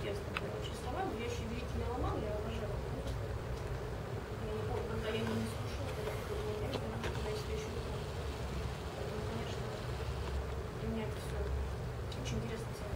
интересные очень слова, но я еще великий меломан, я обожаю музыку. Я не помню, когда я не слушала, когда я себя еще не помню. Поэтому, конечно, для меня это все очень интересно всегда.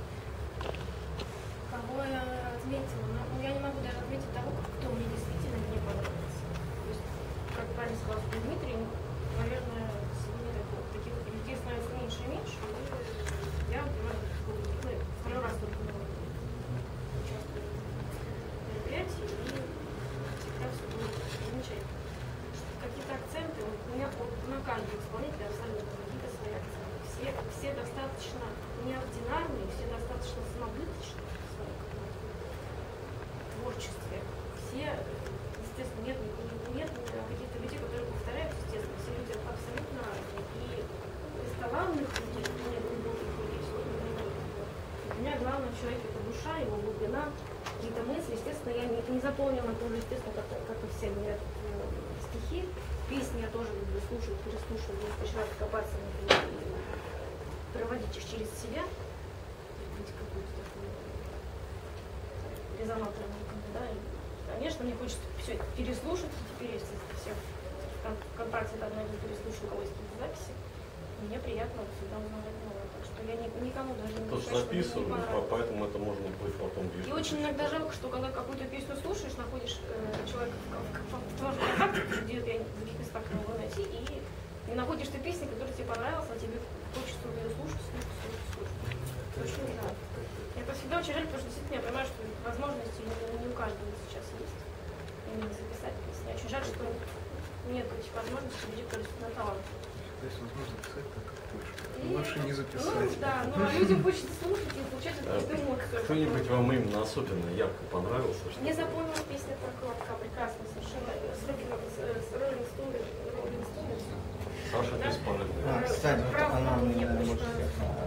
Кого я отметила? Ну, я не могу даже отметить того, кто мне действительно не понравился. То есть, как правильно сказал Дмитрий, наверное, таких людей становится меньше и меньше. И я, например, второй раз только участвую в мероприятии, и всегда все было замечательно. Какие-то акценты, у меня на каждом исполнителе абсолютно какие-то свои акценты. Все достаточно неординарные, все достаточно самобыточные в своем творчестве. Все, естественно, нет каких-то людей, которые повторяются, естественно, все люди абсолютно разные. И из талантливых людей, нет глубоких людей, у меня главное в человеке это душа, его глубина, какие-то мысли. Естественно, я не заполнила тоже, естественно, как и все говорят, стихи. Песни я тоже люблю слушать, переслушивать, несколько раз копаться и проводить их через себя, быть какую-то такую резонаторную, да. И, конечно, мне хочется все это переслушать, теперь если все ВКонтакте там найду, переслушаю у кого есть какие-то записи, мне приятно всегда узнавать новое. Так что я никому даже не то, что записываю, поэтому это можно будет потом видеть. И очень иногда жалко, что когда какую-то песню слушаешь, находишь человека в ВКонтакте, где я в других местах не могу найти, и не находишь ты песни, которая тебе понравилась, а тебе хочется ее слушать. Очень жаль. Это всегда очень жаль, потому что действительно я понимаю, что возможности не у каждого сейчас есть именно записать песни. Очень жаль, что нет этих возможностей у людей, которые действительно талантливы. То есть возможно писать так, как хочешь. Лучше не записать. Ну, да, но людям хочется слушать и получать эту эмоцию. Кто-нибудь вам именно особенно ярко понравился? Мне запомнилась песня про Колобка, прекрасно совершенно, с Роллинг Стоунс. Саша, ты споришь? Кстати, вот она мне больше всех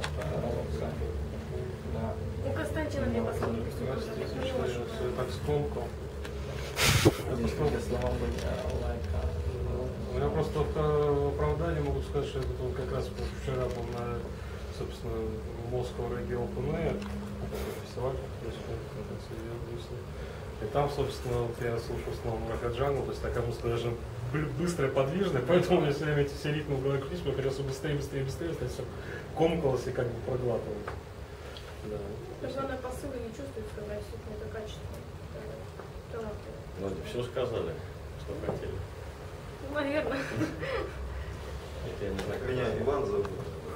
У Константина мне последний песню так скромко. У меня просто в оправдании могу сказать, что это как раз вчера был на, собственно, Moscow Reggae Open Air, фестиваль, и там, собственно, вот я слушал снова Мракаджангу, то есть такая музыка даже быстрая, подвижная, поэтому у меня все время эти все ритмы в голове крутились, мне хотелось быстрее, то есть все комкалось и как бы проглатывалось. Да. Главное, посылы не чувствуется, когда действительно это качество. Надо все сказали, что хотели. Наверное. Это я не знаю. Меня Иван зовут.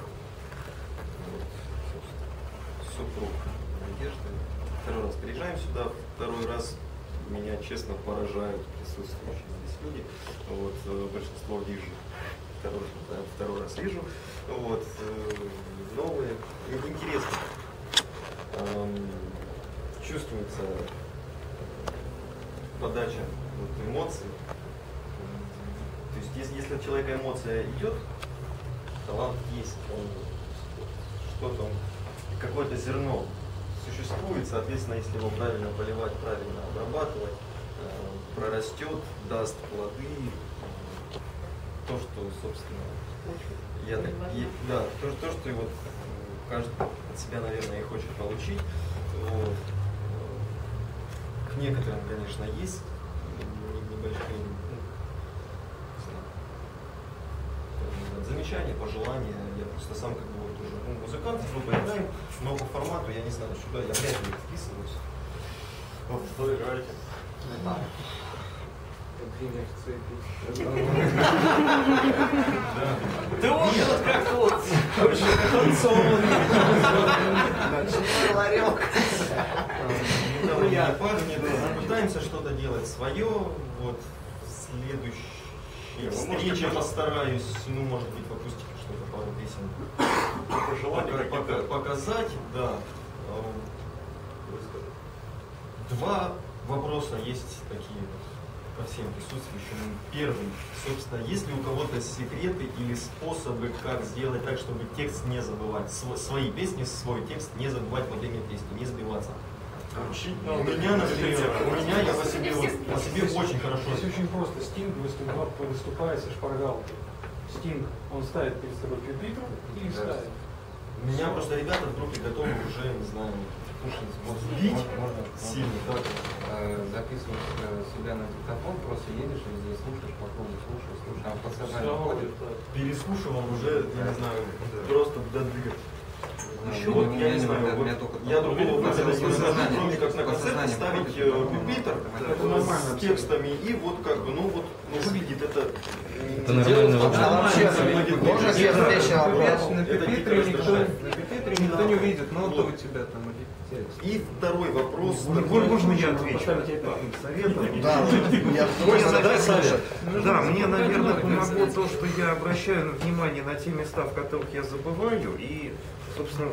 Супруг Надежды. Второй раз приезжаем сюда, второй раз меня, честно, поражают присутствующие здесь люди. Вот, большинство вижу, второй раз вижу. Вот, новые, интересно. Чувствуется подача эмоций. То есть, если у человека эмоция идет, талант есть, что-то, какое-то зерно существует, соответственно, если его правильно поливать, правильно обрабатывать, прорастет, даст плоды, то, что, собственно, то, что вот каждый от себя, наверное, и хочет получить. Вот. К некоторым, конечно, есть небольшие замечания, пожелания. Я просто сам как бы вот уже музыкант, группа играем, но по формату я не знаю, сюда я вряд ли вписываюсь. Вот что играете? Да вот как вот, очень танцованный. Ларек. Пытаемся что-то делать свое. Вот следующей встрече постараюсь, ну, может быть, в акустике что-то, пару песен показать, да. Два вопроса есть такие ко всем присутствующим. Первый, собственно, есть ли у кого-то секреты или способы, как сделать так, чтобы текст не забывать, свои песни, свой текст не забывать во время песни, не сбиваться? У меня, например, я по себе очень хорошо. Здесь очень просто. Стинг выступает со шпаргалкой. Стинг, он ставит перед собой пюпитр и ставит. У меня просто ребята в группе готовы уже, не знаю, Слушай, вот бить Можно? сильно, так. Записываешь себя на диктофон, просто едешь везде, слушаешь, по кругу слушаешь, а в подсознание входит. Переслушивал уже, я не знаю, просто до дыр. Еще Ну, вот, меня я не знаю, вот, я другого выхода не нахожу, кроме как на концерте ставить пюпитр с текстами и вот как бы, ну вот, выглядит это... Это нормальный вопрос. А вообще, можно себе встречный вопрос? На Это пюпитре дико никто не видит, но то у тебя там текст. И второй вопрос. Можно я отвечу? Советом? Да, я Да, мне, наверное, помогло то, что я обращаю внимание на те места, в которых я забываю, и, собственно,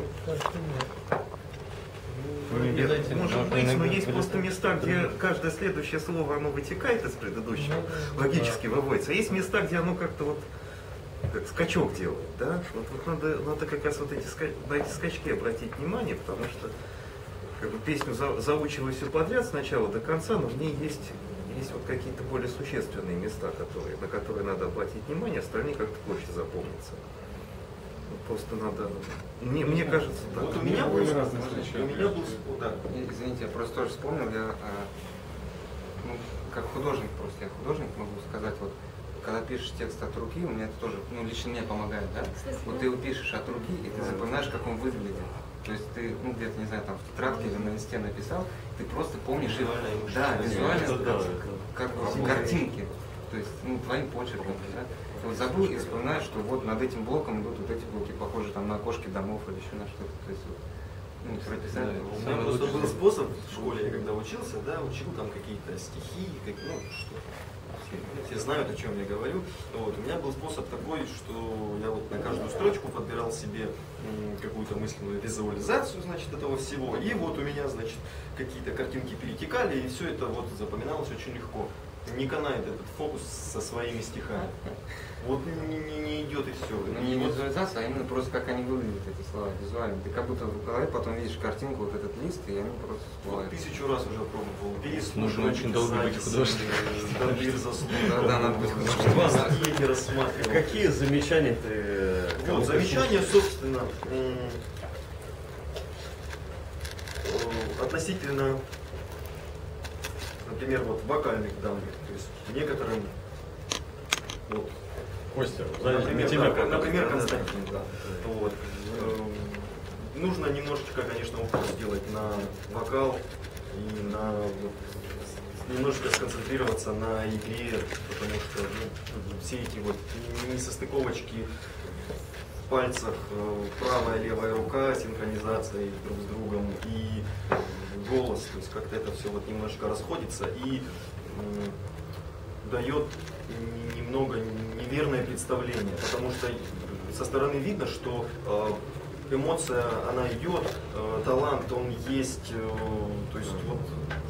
может быть, но есть просто места, где каждое следующее слово, оно вытекает из предыдущего, логически выводится. А есть места, где оно как-то вот как скачок делает, да? Вот надо как раз вот на эти скачки обратить внимание, потому что как бы песню заучиваю все подряд с начала до конца, но в ней есть вот какие-то более существенные места, на которые надо обратить внимание, остальные как-то проще запомниться. Просто надо... Мне кажется, да. Вот у меня был... Да. Извините, я просто тоже вспомнил, я как художник просто, я художник могу сказать, вот когда пишешь текст от руки, у меня это тоже, лично мне помогает, да? Вот ты его пишешь от руки, и ты запоминаешь, как он выглядит. То есть ты, где-то, не знаю, там в тетрадке или на листе написал, ты просто помнишь их, да, визуально, как картинки, то есть, твоим почерком, да? Вот забыл и вспоминаешь, что вот над этим блоком идут вот эти блоки, похожи там на окошки домов или еще на что-то, то есть вот, прописать. У меня просто был способ в школе, я когда учился, да, учил там какие-то стихи, что все знают, о чем я говорю. Вот, у меня был способ такой, что я вот на каждую строчку подбирал себе какую-то мысленную визуализацию, значит, этого всего. И вот у меня, значит, какие-то картинки перетекали, и все это вот запоминалось очень легко. Не канает этот фокус со своими стихами. Вот не идет и все. Не визуализация, а именно просто как они выглядят, эти слова, визуально. Ты как будто в голове потом видишь картинку, вот этот лист, и они просто всплывают. 1000 раз уже пробовал. Нужно очень долго быть художником. Да, надо быть художником. Не рассматривал. Какие замечания ты... Вот, замечания, собственно, относительно, например, вот вокальных данных. То есть некоторым, вот, Костя, например, Константин, да. Вот. Нужно немножечко, конечно, упор сделать на вокал и на немножко сконцентрироваться на игре, потому что все эти вот несостыковочки в пальцах, правая, левая рука, синхронизация друг с другом и голос, то есть как-то это все вот немножко расходится и дает немного неверное представление, потому что со стороны видно, что эмоция, она идет, талант, он есть, то есть вот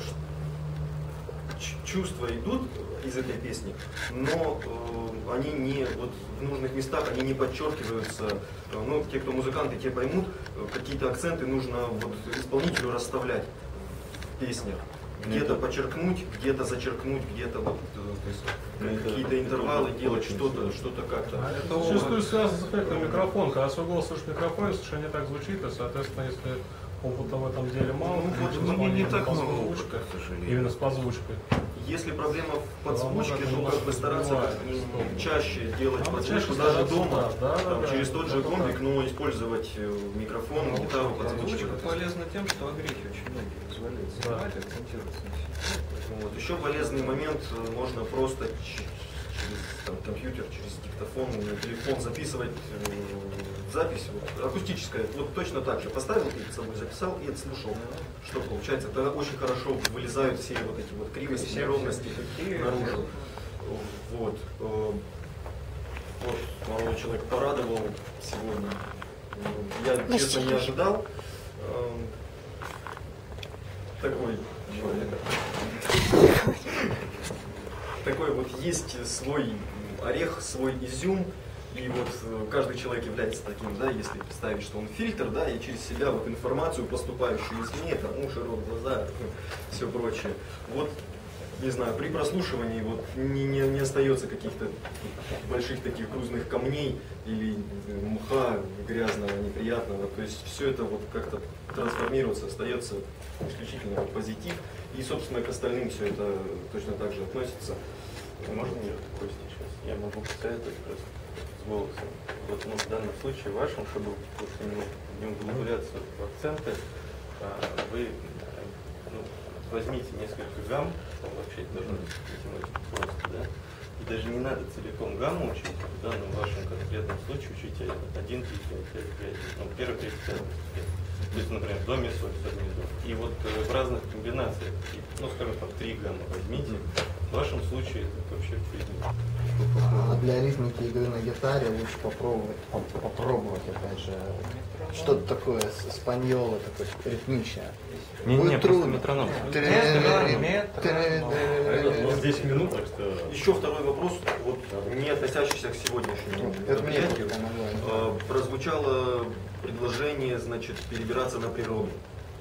чувства идут из этой песни, но они не вот в нужных местах, они не подчеркиваются. Те, кто музыканты, те поймут, какие-то акценты нужно вот исполнителю расставлять в песнях. Где-то подчеркнуть, где-то зачеркнуть, где-то вот, то есть какие-то интервалы делать, что-то как-то. Зачастую связано с эффектом микрофона. Когда свой голос слышишь в микрофоне, совершенно не так звучит, и, соответственно, если опыта в этом деле мало, не так много, к сожалению. Именно с подзвучкой. Если проблема в подзвучке, то как бы стараться чаще делать подзвучку чаще даже стараться, дома, да, через тот же комбик, но использовать микрофон, гитару, подзвучку. полезно тем, что огрехи очень многие позволяют снимать, акцентироваться на себе. Вот. Еще полезный момент, можно просто через компьютер, через диктофон, телефон записывать запись, вот, акустическая, вот точно так же поставил перед собой, записал и отслушал. Что получается? Тогда очень хорошо вылезают все вот эти вот кривости, неровности наружу. Вот. Вот, молодой человек порадовал сегодня. Я, честно, не ожидал. Такой человек. Такой вот есть свой орех, свой изюм. И вот каждый человек является таким, да, если представить, что он фильтр, да, и через себя вот информацию, поступающую извне, там уши, рот, глаза, все прочее. Вот не знаю, при прослушивании вот не остается каких-то больших таких грузных камней или мха грязного, неприятного. То есть все это вот как-то трансформируется, остается исключительно в позитив. И, собственно, к остальным все это точно так же относится. Можно мне Костя сейчас? Я могу посоветовать просто с голосом. Вот ну, в данном случае вашем, чтобы не углубляться в акценты, вы возьмите несколько гамм, вообще это должно быть математика просто, да? И даже не надо целиком гамму учить, в данном вашем конкретном случае учите 1, 3, 5, 5, 5, ну, первый, третий, пятый, то есть, например, до ми, соль, соль, ми, до. И вот в разных комбинациях, ну, скажем, там 3 гамма возьмите, в вашем случае это вообще фигня. А для ритмики игры на гитаре лучше попробовать опять же, что-то такое спаньоло, такое ритмичное. Не, просто метроном. Здесь минут, так что... Еще второй вопрос, вот, не относящийся к сегодняшнему мероприятию. Прозвучало предложение, значит, перебираться на природу.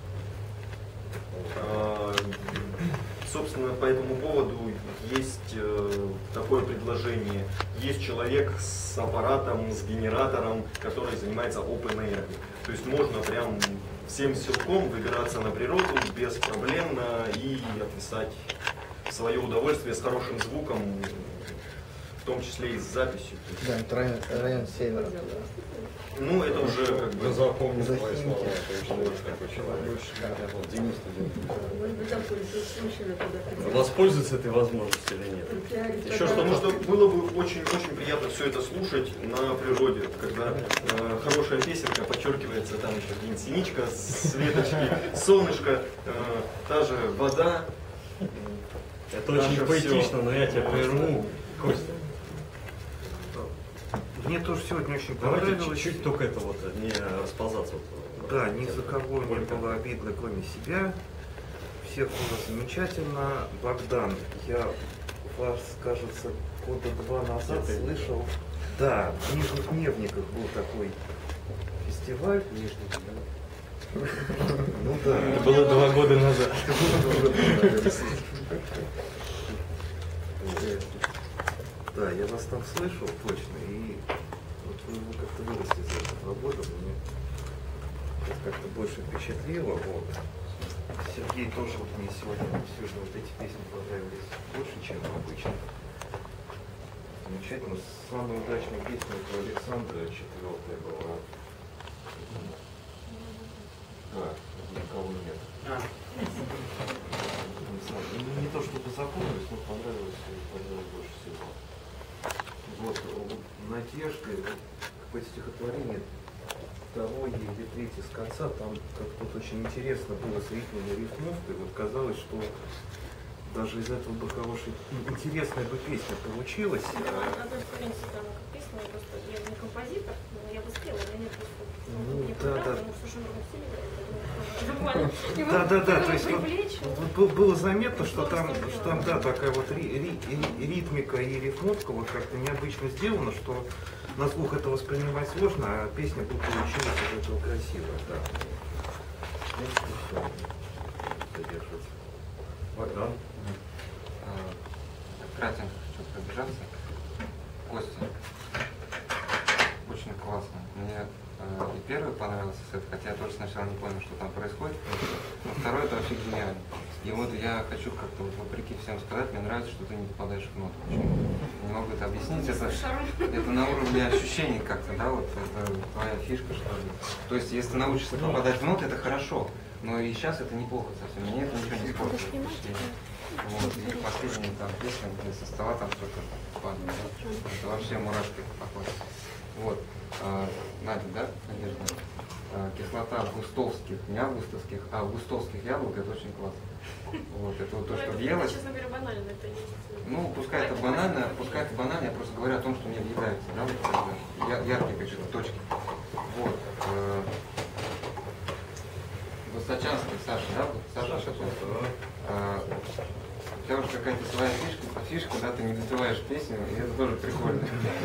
Собственно, по этому поводу есть такое предложение. Есть человек с аппаратом, с генератором, который занимается open air. То есть можно прям всем силком выбираться на природу беспроблемно и отписать в свое удовольствие с хорошим звуком, в том числе и с записью. Да, это район севера. Ну, это уже как бы... Запомни свои слова, такой человек. Денис, воспользуется этой возможностью или нет? Еще что, потому что было бы очень-очень приятно все это слушать на природе, когда хорошая песенка подчеркивается, там еще где-нибудь синичка, светочки, солнышко, та же вода. Это очень поэтично, но я тебя прерву, Костя. Мне тоже сегодня очень Давайте понравилось. чуть-чуть только это вот не расползаться. Да, ни за кого не было обидно, кроме себя. Всех было замечательно. Богдан, я вас, кажется, года 2 назад слышал. Да, в Нижних Невниках был такой фестиваль. Ну да. Это было 2 года назад. Да, я вас там слышал точно, и вот вы как-то выросли за эти 2 года, мне это как-то больше впечатлило. Вот. Сергей тоже вот мне сегодня вот эти песни понравились больше, чем обычно. Замечательно. Самая удачная песня у Александра 4-я была. Да, никого нет. Не то чтобы запомнилось, но понравилось больше всего. Вот, Надежды, какое-то стихотворение, 2 или 3 с конца, там как-то вот очень интересно было с ритмом и рифмовкой. Вот казалось, что даже из этого бы хорошая, интересная бы песня получилась. Одной странице там песня, я не композитор, но я бы спела, у меня нет просто... Ну, да. Да, то есть вот, было заметно, что там да, такая вот ритмика и рифмовка вот как-то необычно сделана, что на слух это воспринимать сложно, а песня будет получилась из этого красивая, да. Задерживаться. Богдан. Кратенько хочу пробежаться. Костя, очень классно. Мне и первый понравился сет, хотя я тоже сначала не понял, что там происходит. Но второй это вообще гениально. И вот я хочу как-то вот вопреки всем сказать, мне нравится, что ты не попадаешь в ноту. Почему? Не могу это объяснить. Это на уровне ощущений как-то, да, вот это твоя фишка, что ли. То есть, если ты научишься попадать в ноты, это хорошо. Но и сейчас это неплохо совсем. Мне это ничего не испортит. Вот, и последняя там песня, где со стола там что-то падает. Это вообще мурашки похоже. Вот. Надя, да, Надежда? Кислота густовских, не августовских, а густовских яблок, это очень классно. Вот, это вот то, что въелось. Честно говоря, банально это есть. Ну, пускай это банально, я просто говорю о том, что мне въедается, да, вот, яркие какие-то точки. Вот. Высочанский, Саша, да? Саша, у тебя уже какая-то своя фишка, да, ты не допиваешь песню, и это тоже прикольно.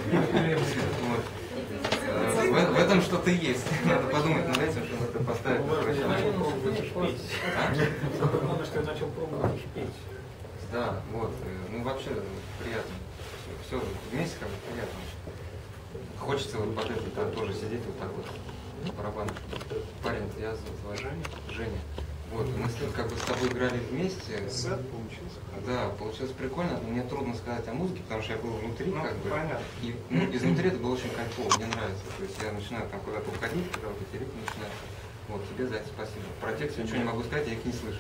В этом что-то есть. Надо подумать над этим, чтобы это поставить. Главное, что я начал пробовать петь. Да, вот. Ну вообще приятно. Все вместе как бы приятно. Хочется вот под это там тоже сидеть вот так вот. Барабан. Парень, я звать Женя. Вот, мы как бы с тобой играли вместе. Сет получился. Да, получилось прикольно. Мне трудно сказать о музыке, потому что я был внутри, Ну, как бы. понятно. И изнутри это было очень кайфово, мне нравится. То есть я начинаю там куда-то уходить, когда вот эти ритмы начинают. Вот, тебе за это спасибо. Про текст я ничего не могу сказать, я их не слышу.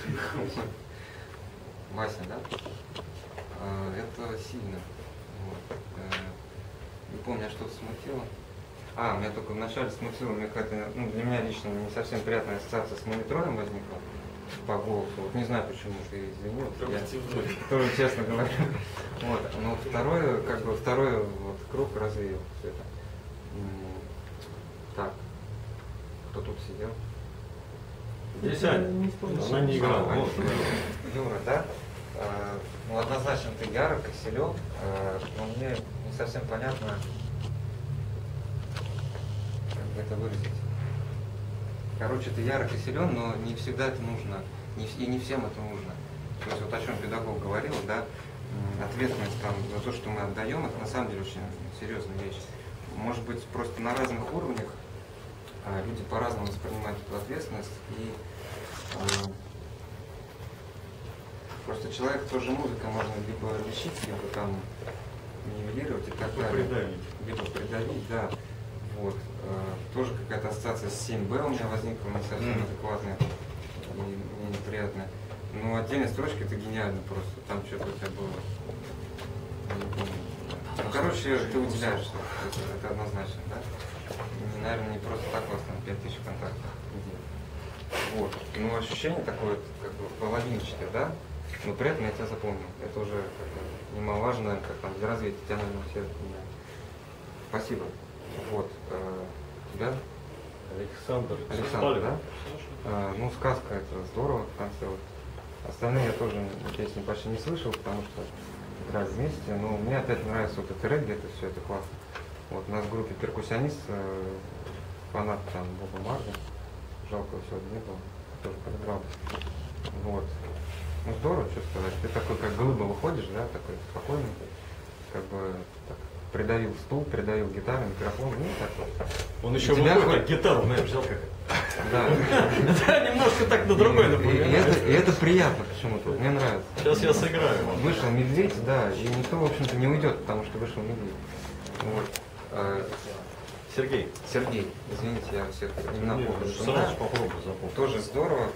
Вася, да? Это сильно. Вот. Не помню, что-то смутило. Меня только вначале смутило, мне какая-то, ну, для меня лично не совсем приятная ассоциация с монитроем возникла по голосу. Вот не знаю, почему ты извинил. Я тоже честно говорю. Вот. Но второй вот круг развеял все это. Так. Кто тут сидел? Здесь Аня. Она не играла. Вот. Юра, да? Ну, однозначно ты ярок и силен, но мне не совсем понятно, как это выразить. Короче, ты ярок и силен, но не всегда это нужно, и не всем это нужно. То есть вот о чем педагог говорил, да, ответственность там за то, что мы отдаем, это на самом деле очень серьезная вещь. Может быть, просто на разных уровнях люди по-разному воспринимают эту ответственность, и просто человек тоже музыка можно либо лечить, либо там нивелировать и так далее. Либо придавить, да. Вот. Тоже какая-то ассоциация с 7Б у меня возникла, не совсем адекватная и мне неприятная. Но отдельные строчки это гениально просто. Там что-то у тебя было. Ну, короче, ты выделяешься. Это однозначно, да? Наверное, не просто так у вас там 5000 контактов. Вот. Ну, ощущение такое, как бы половинчатое, да? Но при этом я тебя запомнил. Это уже как бы немаловажно, как там для развития тебя, наверное, все понимают. Спасибо. Вот. Тебя? Александр, да? Ну, сказка это здорово в конце. Вот. Остальные я тоже песни почти не слышал, потому что играли вместе. Но мне опять нравится вот это регги, это все, это классно. Вот у нас в группе перкуссионист, фанат там Боба Марли. Жалко, его сегодня не было. Тоже подыграл. Вот. Ну здорово, что сказать. Ты такой, как глыба выходишь, да, такой спокойный, как бы так, придавил стул, придавил гитару, микрофон, ну так вот. Он еще выходит, как гитару, знаешь, взял как. Да. Да, немножко так на другой напоминает. И это приятно почему-то, мне нравится. Сейчас я сыграю. Вышел медведь, да, и никто, в общем-то, не уйдет, потому что вышел медведь. Вот. Сергей. Сергей, извините, я всех имена помню. Сразу попробуй запомнить. Тоже здорово.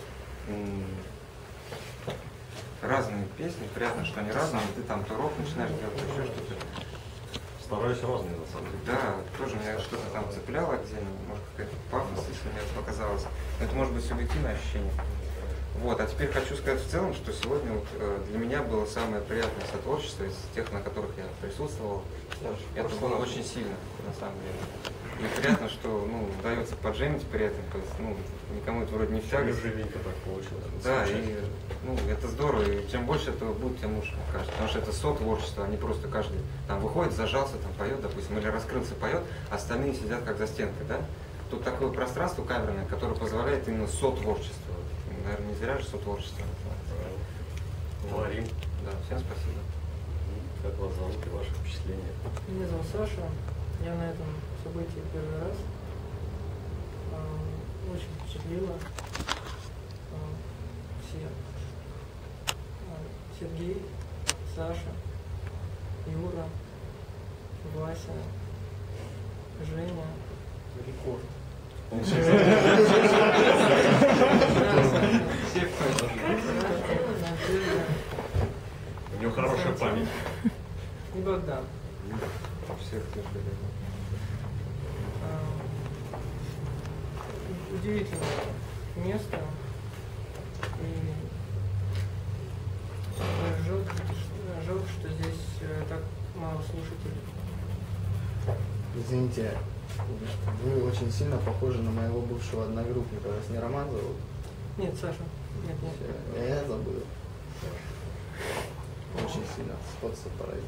Разные песни, приятно, что они разные. Ты там то рок начинаешь делать, то еще что-то. Стараюсь разные, на самом деле. Да, тоже меня что-то там цепляло отдельно, может какая-то пафос, если мне это показалось. Но это может быть субъективное ощущение. Вот, а теперь хочу сказать в целом, что сегодня вот, для меня было самое приятное сотворчество из тех, на которых я присутствовал. Это было очень сильно, на самом деле. И приятно, что удается поджемить при этом, то есть, никому это вроде не в тягость. Живенько так получилось. Да, и это здорово, и чем больше этого будет, тем лучше, мне кажется. Потому что это сотворчество, а не просто каждый там выходит, зажался, там поет, допустим, или раскрылся, поет, а остальные сидят как за стенкой, да? Тут такое пространство камерное, которое позволяет именно сотворчество. Наверное, не зря же сотворчество. Говорим. Да, всем спасибо. Как вас зовут и ваши впечатления? Меня зовут Саша. Я на этом событии первый раз. Очень впечатлило. Все. Сергей, Саша, Юра, Вася, Женя. Рекорд. У него хорошая память. И Богдан. Всех тех Удивительное место. И жалко, что здесь так мало слушателей. Извините, вы очень сильно похожи на моего бывшего одногруппника. Вас не Роман зовут? Нет, Саша. Нет. Я забыл. Очень сильно сходство поразит.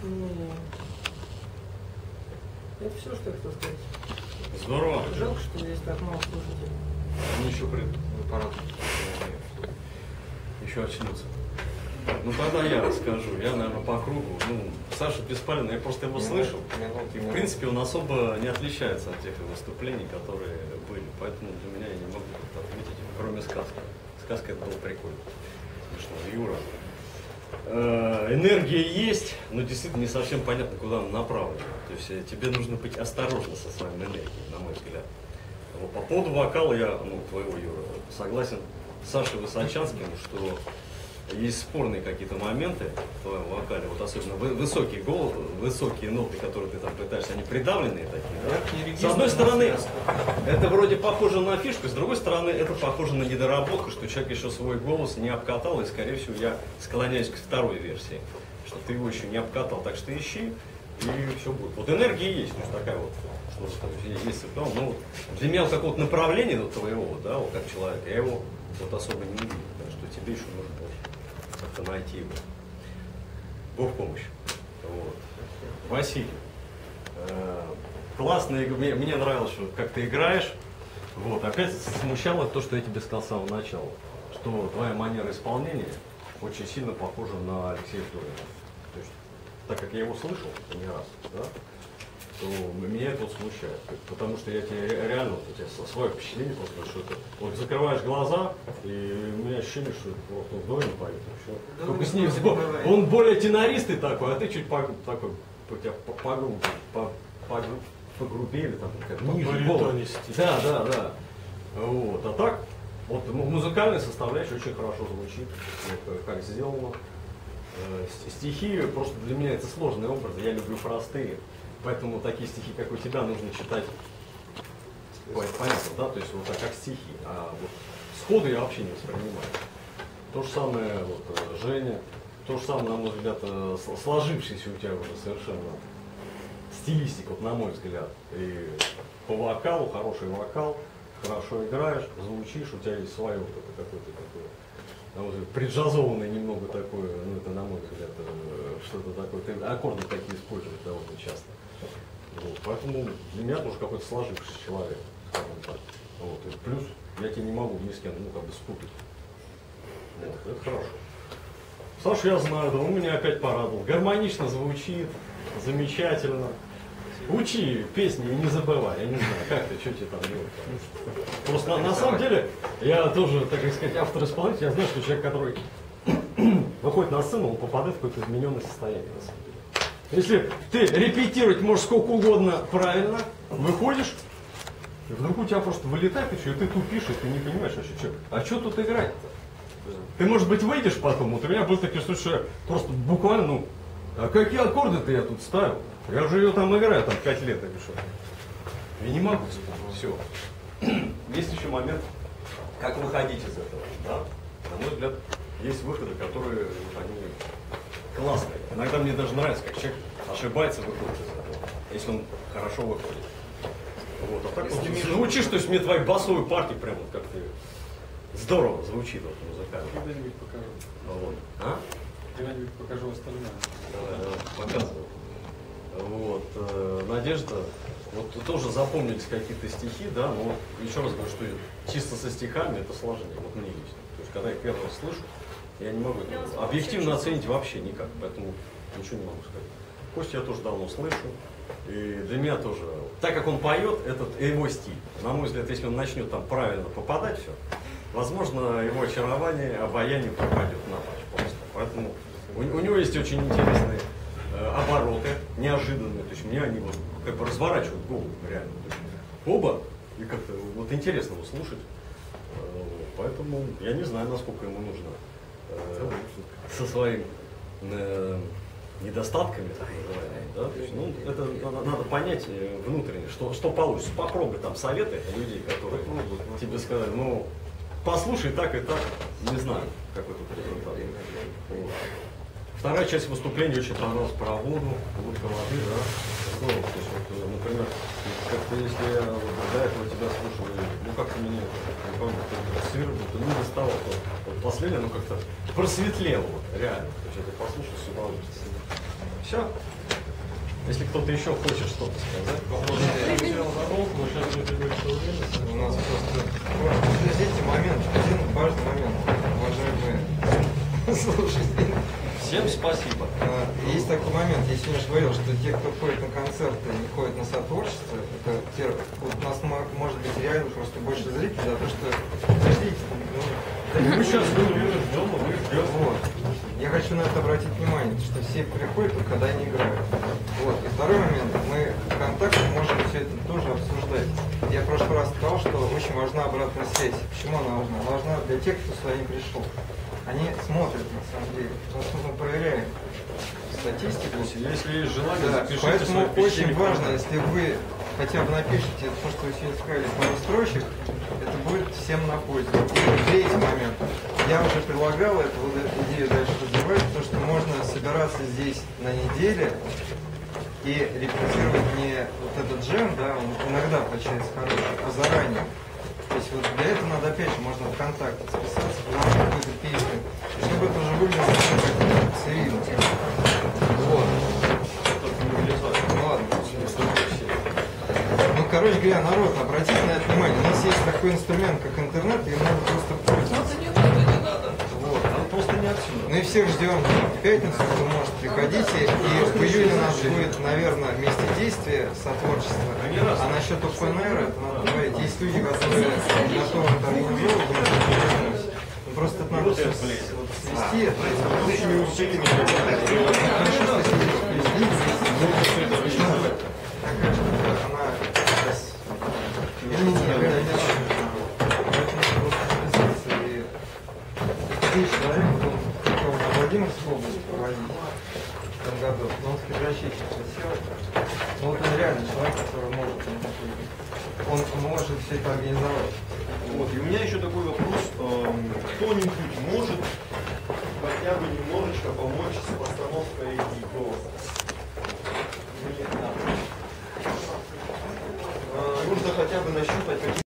Это все, что я хотел сказать. Здорово. Жалко, что здесь так мало слушателей. Они еще аппарат. Еще очнутся. Ну тогда я расскажу. Я, наверное, по кругу. Ну, Саша Беспалин, я просто его слышал. И, в принципе, он особо не отличается от тех выступлений, которые были. Поэтому для меня я не могу как-то отметить, кроме сказки. Сказка это было прикольно. Смешно. Юра. Энергия есть, но действительно не совсем понятно, куда она направлена. То есть тебе нужно быть осторожным со своей энергией, на мой взгляд. Вот, по поводу вокала я, твоего, Юра, согласен с Сашей Высочанским, что есть спорные какие-то моменты в твоем вокале, вот особенно высокие голос, высокие ноты, которые ты там пытаешься, они придавленные такие. Да? С одной стороны, это вроде похоже на фишку, с другой стороны, это похоже на недоработку, что человек еще свой голос не обкатал, и, скорее всего, я склоняюсь к второй версии, что ты его еще не обкатал, так что ищи, и все будет. Вот энергия есть, то есть такая вот, что есть сигнал, но вот для меня вот какого-то направления вот твоего, да, вот как человека, я его вот особо не видел, так что тебе еще нужно как-то найти его. Бог в помощь. Вот. Василий. Классно, мне нравилось, что как ты играешь. Вот. Опять смущало то, что я тебе сказал с самого начала, что твоя манера исполнения очень сильно похожа на Алексея Вдовина. То есть, так как я его слышал не раз, да, то меня это вот смущает. Потому что я тебе реально, вот, у тебя свое впечатление просто, что ты вот закрываешь глаза, и у меня ощущение, что просто Вдовин поет. Только с ним, он более тенористый такой, а ты чуть такой, у тебя погрубее, там, как ниже голос. Да. Вот. А так, вот музыкальная составляющая очень хорошо звучит, как сделано. Стихи, просто для меня это сложный образ, я люблю простые. Поэтому такие стихи, как у тебя, нужно читать понятно, да, то есть вот так как стихи, а вот сходу я вообще не воспринимаю. То же самое вот, Женя, то же самое, на мой взгляд, сложившийся у тебя уже совершенно стилистика, вот, на мой взгляд. И по вокалу, хороший вокал, хорошо играешь, звучишь, у тебя есть свое вот это какое-то такое, преджазованное немного такое, ну это на мой взгляд, что-то такое, ты аккорды такие используешь довольно часто. Вот, поэтому для меня тоже какой-то сложившийся человек, скажем так. Вот, и плюс я тебя не могу ни с кем, как бы спутать. Вот, это хорошо. Сашу я знаю, да он меня опять порадовал. Гармонично звучит, замечательно. Учи песни и не забывай, я не знаю, как ты, что тебе там делать. Просто на самом деле, я тоже, так сказать, автор-исполнитель, я знаю, что человек, который выходит на сцену, он попадает в какое-то измененное состояние, на самом деле. Если ты репетировать можешь сколько угодно правильно, выходишь, и вдруг у тебя просто вылетает, и ты тупишь, и ты не понимаешь вообще, что тут играть-то? Ты, может быть, выйдешь потом, вот у меня был такой случай, что я просто буквально, а какие аккорды-то я тут ставил? Я уже ее там играю, там 5 лет, или что? Я не могу вспомнить, все. Есть еще момент, как выходить из этого, да? На мой взгляд, есть выходы, которые, они классные. Иногда мне даже нравится, как человек ошибается, выходит из этого, если он хорошо выходит. Вот, а так вот, звучишь, то есть мне твои басовые партии прям вот как-то здорово звучит вот музыкально. Когда-нибудь покажу. Вот. А? Когда-нибудь покажу остальное. Показывай. Вот, Надежда, вот тоже запомнились какие-то стихи, да, но еще раз говорю, что чисто со стихами это сложнее, вот мне лично. То есть, когда я первый раз слышу, я не могу это объективно оценить вообще никак, поэтому ничего не могу сказать. Костю я тоже давно слышу, и для меня тоже, так как он поет, этот его стиль, на мой взгляд, если он начнет там правильно попадать все, возможно, его очарование, обаяние пропадет напрочь просто. Поэтому у него есть очень интересные обороты, неожиданные, то есть мне они вот как бы разворачивают голову реально. Оба, и как-то вот интересно его слушать. Поэтому я не знаю, насколько ему нужно со своими недостатками, так называемыми, да? То есть, ну, это надо понять внутренне, что получится. Попробуй там советы людей, которые тебе сказали, ну, послушай так и так, не знаю, какой тут результат. Вот. Вторая часть выступления очень понравилась про воду, лодка воды, да. Здорово, то есть, вот, например, как-то если я вот, до этого тебя слушал, ну как-то меня, не помню, ты не доставал, то вот последнее, ну как-то просветлело, вот, реально. То есть это послушал с удовольствием. Все. Если кто-то еще хочет что-то сказать, у нас просто, подождите момент, один важный момент, уважаемые слушать. Всем спасибо. Есть такой момент, я сегодня же говорил, что те, кто ходит на концерты, не ходят на сотворчество, это те, вот у нас может быть реально просто больше зрителей, да, потому что Мы сейчас ждем, мы ждем. вот. Я хочу на это обратить внимание, что все приходят, только когда они играют. Вот. И второй момент, мы в ВКонтакте можем все это тоже обсуждать. Я в прошлый раз сказал, что очень важна обратная связь. Почему она важна? Она важна для тех, кто сюда не пришел. Они смотрят, на самом деле, потому что мы проверяем статистику. Если есть желание, Да, запишите поэтому свои очень впечатления. важно, если вы хотя бы напишите то, что вы сегодня сказали в настройщик, это будет всем на пользу. И третий момент. Я уже предлагал эту вот эту идею дальше развивать, то, что можно собираться здесь на неделе и репетировать не вот этот джем, да, он иногда получается хороший, а заранее. То есть вот для этого надо, опять же, можно ВКонтакте списаться, потому какую-то песню, чтобы это уже выглядело как серийно. Вот. Ладно. Ну, короче говоря, народ, обратите на это внимание. У нас есть такой инструмент, как интернет, и надо просто пользоваться. Не надо. Вот. Надо просто не отсюда. Ну и всех ждем в пятницу, вы можете приходите. И в июне у нас будет, наверное, вместе действия, сотворчество. А насчет ОПНР, это надо говорить. Есть люди, которые готовы это организовывать. Ну, просто это надо все свести. Это хорошо, что Владимирскую область проводить в этом году, но он с Киржачевичем сел. Но вот он реально человек, который может, он может все это организовать. Вот. И у меня еще такой вопрос. Кто-нибудь может хотя бы немножечко помочь с постановкой голоса? Нужно хотя бы нащупать какие-то